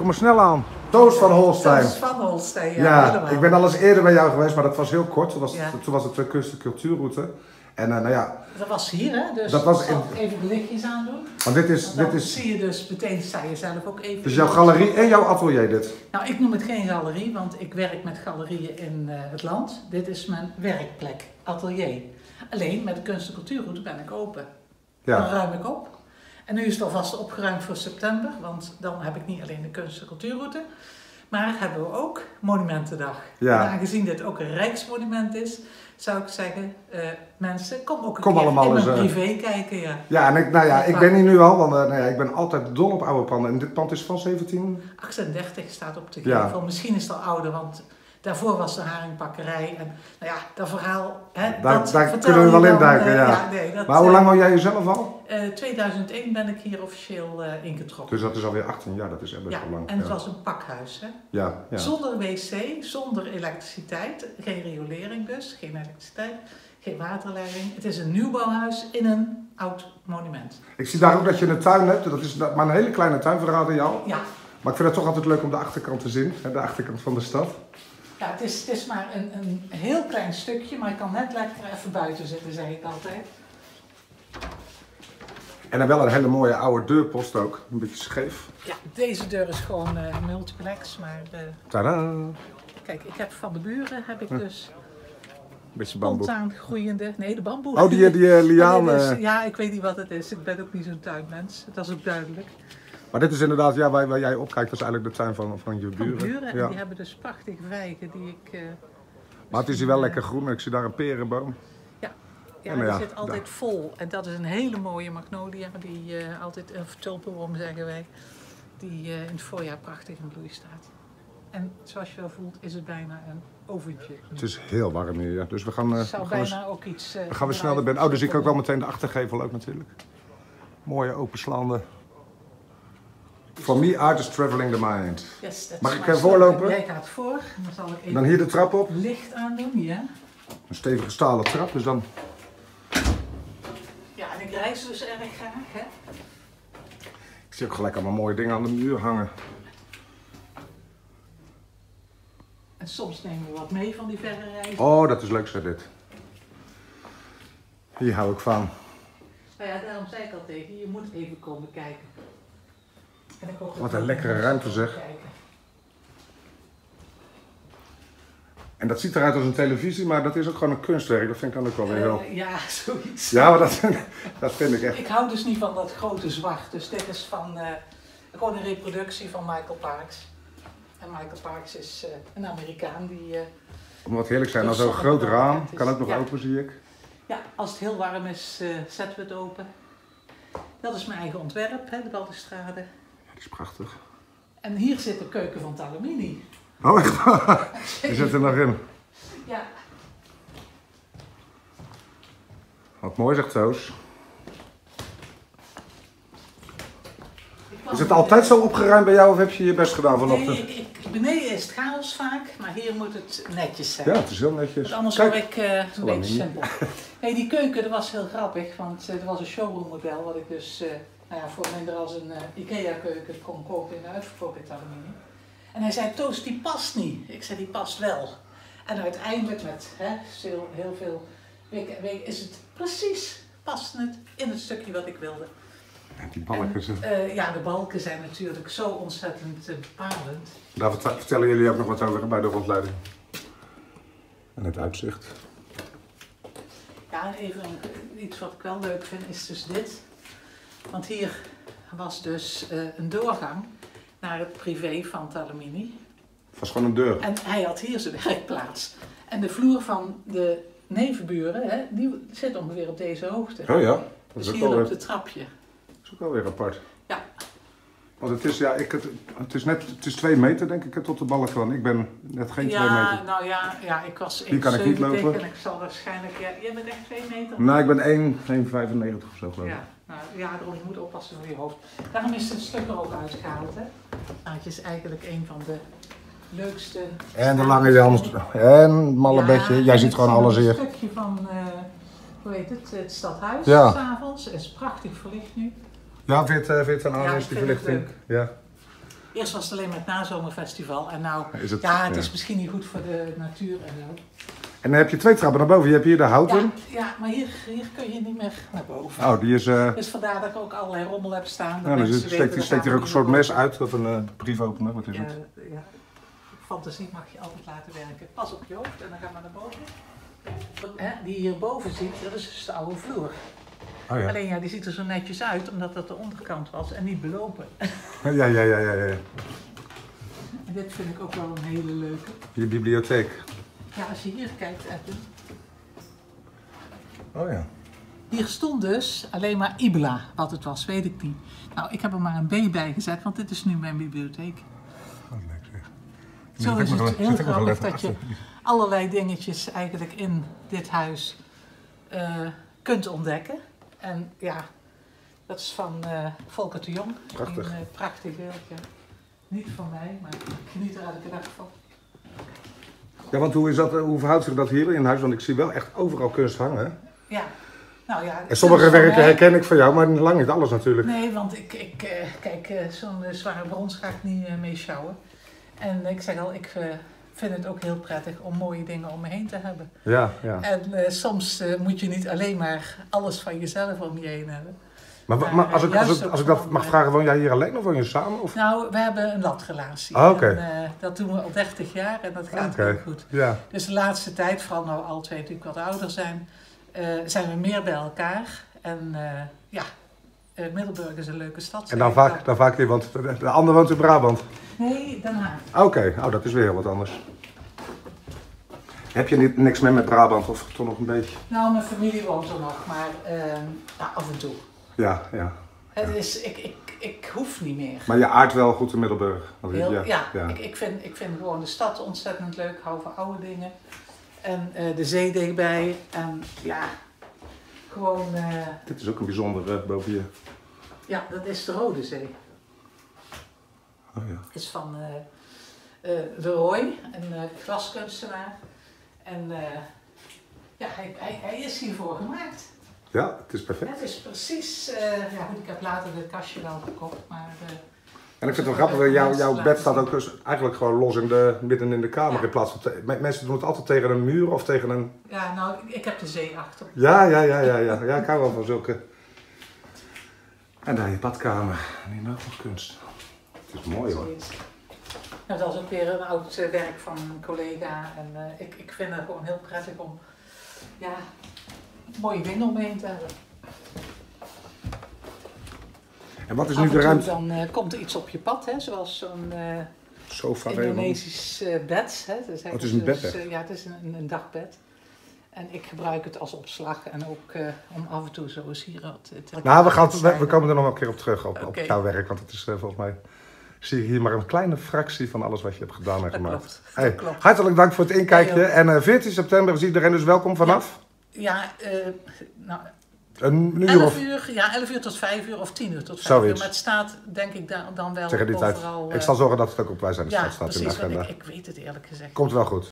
kom maar snel aan. Toos van Holstein. Toos van Holstein, ja. Ja, ik ben al eens eerder bij jou geweest, maar dat was heel kort. Toen was het de kunst- en cultuurroute. En nou ja... Dat was hier, hè? Dus dat was ik zal even de lichtjes aandoen. Want dit is... zie je dus meteen, sta je zelf ook even... Dus jouw galerie en jouw atelier dit? Nou, ik noem het geen galerie, want ik werk met galerieën in het land. Dit is mijn werkplek, atelier. Alleen met de kunst- en cultuurroute ben ik open. Ja. Dan ruim ik op. En nu is het alvast opgeruimd voor september, want dan heb ik niet alleen de kunst- en cultuurroute, maar hebben we ook Monumentendag. Ja. En aangezien dit ook een rijksmonument is, zou ik zeggen, mensen, kom ook een keer in mijn privé kijken. Ja, ja en ik ben hier nu al, want ik ben altijd dol op oude panden. En dit pand is van 1738 staat op de gevel. Ja. Misschien is het al ouder, want daarvoor was de haringpakkerij. En nou ja, dat verhaal... Hè, daar kunnen we wel in duiken, ja. Maar hoe lang woon jij jezelf al? 2001 ben ik hier officieel ingetrokken. Dus dat is alweer 18 jaar, dat is best wel lang. En het was een pakhuis, hè? Ja. Zonder wc, zonder elektriciteit, geen riolering dus, geen elektriciteit, geen waterleiding. Het is een nieuwbouwhuis in een oud monument. Ik zie daar ook dat je een tuin hebt, dat is maar een hele kleine tuin verraden jou. Ja. Maar ik vind het toch altijd leuk om de achterkant te zien, de achterkant van de stad. Ja, het is maar een heel klein stukje, maar ik kan net lekker even buiten zitten, zeg ik altijd. En dan wel een hele mooie oude deurpost ook, een beetje scheef. Ja, deze deur is gewoon multiplex, maar... Tadaa! Kijk, ik heb van de buren dus... Beetje bamboe. Spontaan groeiende... Nee, de bamboe. Oh, die liaan. Ja, ik weet niet wat het is. Ik ben ook niet zo'n tuinmens. Dat is ook duidelijk. Maar dit is inderdaad, ja, waar jij opkijkt, dat is eigenlijk de tuin van je buren. Van buren, en die hebben dus prachtige wijken die ik... maar het is hier wel lekker groen, ik zie daar een perenboom. Ja, die zit altijd vol. En dat is een hele mooie magnolia, die altijd, een tulpenboom zeggen wij, die in het voorjaar prachtig in bloei staat. En zoals je wel voelt, is het bijna een oventje. Het is heel warm hier, ja. Dus we gaan... ook iets... we gaan weer snel naar binnen. Oh, dus zie ik ook wel meteen de achtergevel ook natuurlijk. Mooie openslaande... For me, art is traveling the mind. Yes, mag ik voorlopen? Jij gaat voor. Dan zal ik even dan hier de trap op. Licht aandoen, ja. Een stevige stalen trap, dus dan... Ja, en ik reis dus erg graag, hè. Ik zie ook gelijk allemaal mooie dingen aan de muur hangen. En soms nemen we wat mee van die verre reizen. Oh, dat is leuk zo dit. Hier hou ik van. Nou ja, daarom zei ik al tegen je, je moet even komen kijken. En ik hoop wat een lekkere ruimte zeg. En dat ziet eruit als een televisie, maar dat is ook gewoon een kunstwerk. Dat vind ik dan ook wel weer heel... Ja, zoiets. Ja, maar dat vind ik echt. Ik hou dus niet van dat grote zwart. Dus dit is van gewoon een reproductie van Michael Parks. En Michael Parks is een Amerikaan die... Om wat heerlijk zijn, als zo'n groot raam. Kan ook nog open, zie ik. Ja, als het heel warm is, zetten we het open. Dat is mijn eigen ontwerp, hè, de Baldestrade. Ja, die is prachtig. En hier zit de keuken van Talomini. Oh, echt waar? Die zit er nog in. Ja. Wat mooi zegt Toos. Is het altijd zo opgeruimd bij jou of heb je je best gedaan vanochtend? Nee, beneden is het chaos vaak, maar hier moet het netjes zijn. Ja, het is heel netjes. Want anders word ik een beetje simpel. Hey, die keuken, dat was heel grappig, want er was een showroommodel wat ik dus voor minder als een IKEA keuken kon kopen in de uitverkoop in Talomini. En hij zei, Toos, die past niet. Ik zei, die past wel. En uiteindelijk met heel veel weken is het precies, past het in het stukje wat ik wilde. En die balken zijn... ja, de balken zijn natuurlijk zo ontzettend bepalend. Daar vertellen jullie ook nog wat over bij de rondleiding. En het uitzicht. Ja, en even iets wat ik wel leuk vind is dus dit. Want hier was dus een doorgang naar het privé van Talomini. Het was gewoon een deur. En hij had hier zijn werkplaats. En de vloer van de nevenburen, die zit ongeveer op deze hoogte. Oh ja. Dus hier loopt het trapje. Dat is ook wel weer apart. Ja. Want het is, het is 2 meter denk ik tot de balkon. Ik ben net geen 2 meter. Nou ja, ik was 1,70 en ik zal waarschijnlijk, jij bent echt 2 meter? Nou, ik ben 1,95 of zo geloof ik. Ja, daarom je moet oppassen voor je hoofd. Daarom is het stuk er ook uitgehaald, hè. Nou, het is eigenlijk een van de leukste... En de lange Jans. En het malle bedje. Jij ziet gewoon alles hier. Een stukje van, hoe heet het stadhuis, 's avonds. Het is prachtig verlicht nu. Ja, vind je het aan is die verlichting? Ja. Eerst was het alleen maar het nazomerfestival. En nou, het is misschien niet goed voor de natuur en zo. En dan heb je 2 trappen naar boven. Je hebt hier de houten. Ja, maar hier kun je niet meer naar boven. Oh, die is... Dus vandaar dat ik ook allerlei rommel heb staan. Ja, dus steekt hier ook een soort mes uit of een briefopener. Wat is het? Ja. Fantasie mag je altijd laten werken. Pas op je hoofd en dan gaan we naar boven. Die je hierboven ziet, dat is dus de oude vloer. Oh, ja. Alleen die ziet er zo netjes uit, omdat dat de onderkant was en niet belopen. Ja. En dit vind ik ook wel een hele leuke. Je bibliotheek. Ja, als je hier kijkt, Edwin. Oh ja. Hier stond dus alleen maar Ibla. Wat het was, weet ik niet. Nou, ik heb er maar een B bij gezet, want dit is nu mijn bibliotheek. Oh, leuk zeg. Zo is het heel grappig dat je allerlei dingetjes eigenlijk in dit huis kunt ontdekken. En ja, dat is van Volker de Jong. Prachtig. Een prachtig beeldje. Niet van mij, maar ik geniet er elke dag van. Ja, want hoe verhoudt zich dat hier in huis? Want ik zie wel echt overal kunst hangen. Ja. Nou ja, en sommige werken herken ik van jou, maar lang niet alles natuurlijk. Nee, want kijk, zo'n zware brons ga ik niet mee sjouwen. En ik zeg al, ik vind het ook heel prettig om mooie dingen om me heen te hebben. Ja. En soms moet je niet alleen maar alles van jezelf om je heen hebben. Maar als ik dat mag vragen, woon jij hier alleen of woon je samen? Of? Nou, we hebben een latrelatie. Dat doen we al 30 jaar en dat gaat heel goed. Ja. Dus de laatste tijd, vooral nou alle twee natuurlijk wat ouder zijn, zijn we meer bij elkaar. En Middelburg is een leuke stad. En dan vaak hier, want de ander woont in Brabant. Nee, Den Haag. Oké, dat is weer heel wat anders. Heb je niks meer met Brabant of toch nog een beetje? Nou, mijn familie woont er nog, maar af en toe. Ja. Het is, ik hoef niet meer. Maar je aardt wel goed in Middelburg. Ik vind gewoon de stad ontzettend leuk. Ik hou van oude dingen. En de zee dichtbij. En ja, gewoon... Dit is ook een bijzondere boven je. Ja, dat is de Rode Zee. Oh ja. Is van de Roy, een glaskunstenaar. En hij is hiervoor gemaakt. Ja, het is perfect. Het is precies, ik heb later dit kastje wel gekocht, maar... En ik vind het wel grappig, jouw bed staat ook eigenlijk gewoon los midden in de kamer in plaats van... Mensen doen het altijd tegen een muur of tegen een... Ja, nou, ik heb de zee achter. Ja, ik hou wel van zulke... En daar je badkamer, en hier nog kunst. Het is mooi hoor. Nou, dat is ook weer een oud werk van een collega en ik vind het gewoon heel prettig om mooie dingen om me heen te hebben. En wat is nu de ruimte? Dan komt er iets op je pad, hè, zoals zo'n sofa Indonesisch bed. Hè. Dus het is een bed, hè? Ja, het is een dagbed. En ik gebruik het als opslag en ook om af en toe zoals hier we komen er nog een keer op terug op jouw werk, want het is volgens mij... Zie je hier maar een kleine fractie van alles wat je hebt gedaan en gemaakt. Klopt. Hartelijk dank voor het inkijkje. En 14 september is iedereen dus welkom vanaf? Een uur 11 uur tot 5 uur of 10 uur tot 5 uur. Maar het staat denk ik dan wel tegen die overal... tijd. Ik zal zorgen dat het ook op Wij Zijn de Stad staat in de agenda. Ik weet het eerlijk gezegd. Komt wel goed.